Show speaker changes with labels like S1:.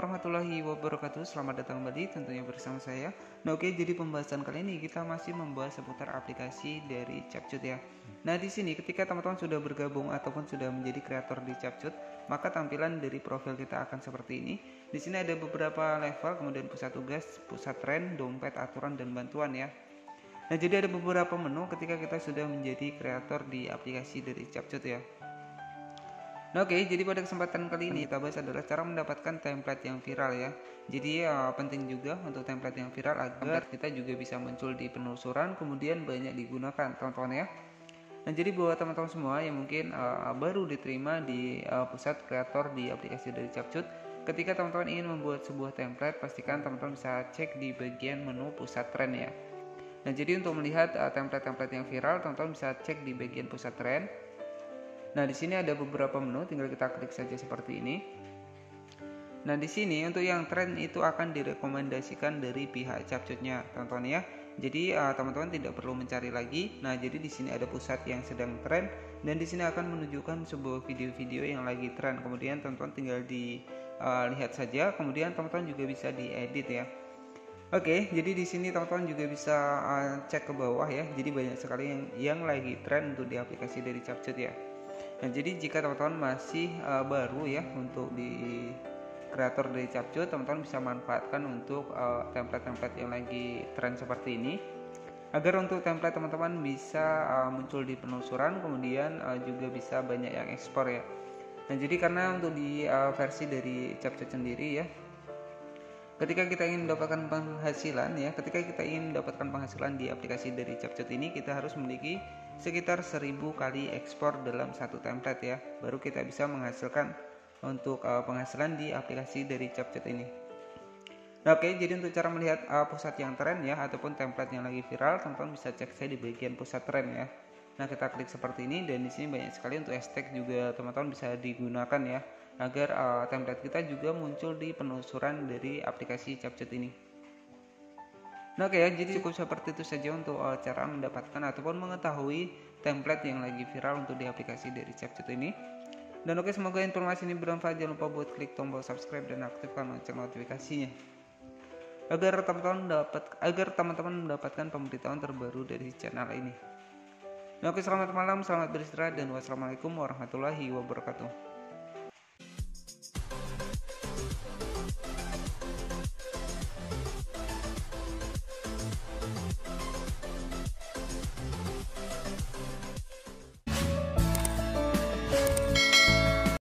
S1: warahmatullahi wabarakatuh. Selamat datang kembali tentunya bersama saya. Nah, oke, jadi pembahasan kali ini kita masih membahas seputar aplikasi dari Capcut ya. Nah, di sini ketika teman-teman sudah bergabung ataupun sudah menjadi kreator di Capcut, maka tampilan dari profil kita akan seperti ini. Di sini ada beberapa level, kemudian pusat tugas, pusat tren, dompet, aturan dan bantuan ya. Nah, jadi ada beberapa menu ketika kita sudah menjadi kreator di aplikasi dari Capcut ya. Nah, oke, jadi pada kesempatan kali ini kita bahas adalah cara mendapatkan template yang viral ya. Jadi penting juga untuk template yang viral agar kita juga bisa muncul di penelusuran, kemudian banyak digunakan teman-teman ya. Nah, jadi buat teman-teman semua yang mungkin baru diterima di pusat kreator di aplikasi dari Capcut, ketika teman-teman ingin membuat sebuah template, pastikan teman-teman bisa cek di bagian menu pusat tren ya. Nah, jadi untuk melihat template-template yang viral, teman-teman bisa cek di bagian pusat tren. Nah, di sini ada beberapa menu, tinggal kita klik saja seperti ini. Nah, di sini untuk yang tren itu akan direkomendasikan dari pihak Capcutnya, teman-teman ya. Jadi teman-teman tidak perlu mencari lagi. Nah, jadi di sini ada pusat yang sedang tren dan di sini akan menunjukkan sebuah video-video yang lagi tren. Kemudian teman-teman tinggal dilihat saja, kemudian teman-teman juga bisa diedit ya. Oke, jadi di sini teman-teman juga bisa cek ke bawah ya. Jadi banyak sekali yang lagi tren untuk di aplikasi dari Capcut ya. Nah, jadi jika teman-teman masih baru ya untuk di kreator dari Capcut, teman-teman bisa manfaatkan untuk template-template yang lagi tren seperti ini agar untuk template teman-teman bisa muncul di penelusuran, kemudian juga bisa banyak yang ekspor ya. Nah, jadi karena untuk di versi dari Capcut sendiri ya, ketika kita ingin mendapatkan penghasilan ya, ketika kita ingin mendapatkan penghasilan di aplikasi dari Capcut ini, kita harus memiliki sekitar 1000 kali ekspor dalam satu template ya, baru kita bisa menghasilkan untuk penghasilan di aplikasi dari Capcut ini. Nah, oke, jadi untuk cara melihat pusat yang tren ya ataupun template yang lagi viral, teman-teman bisa cek saya di bagian pusat tren ya. Nah, kita klik seperti ini dan di sini banyak sekali untuk hashtag juga teman-teman bisa digunakan ya agar template kita juga muncul di penelusuran dari aplikasi Capcut ini. Nah, oke ya, jadi cukup seperti itu saja untuk cara mendapatkan ataupun mengetahui template yang lagi viral untuk di aplikasi dari Capcut ini. Dan oke, semoga informasi ini bermanfaat. Jangan lupa buat klik tombol subscribe dan aktifkan lonceng notifikasinya agar teman-teman mendapatkan pemberitahuan terbaru dari channel ini. Nah, oke, selamat malam, selamat beristirahat dan wassalamualaikum warahmatullahi wabarakatuh.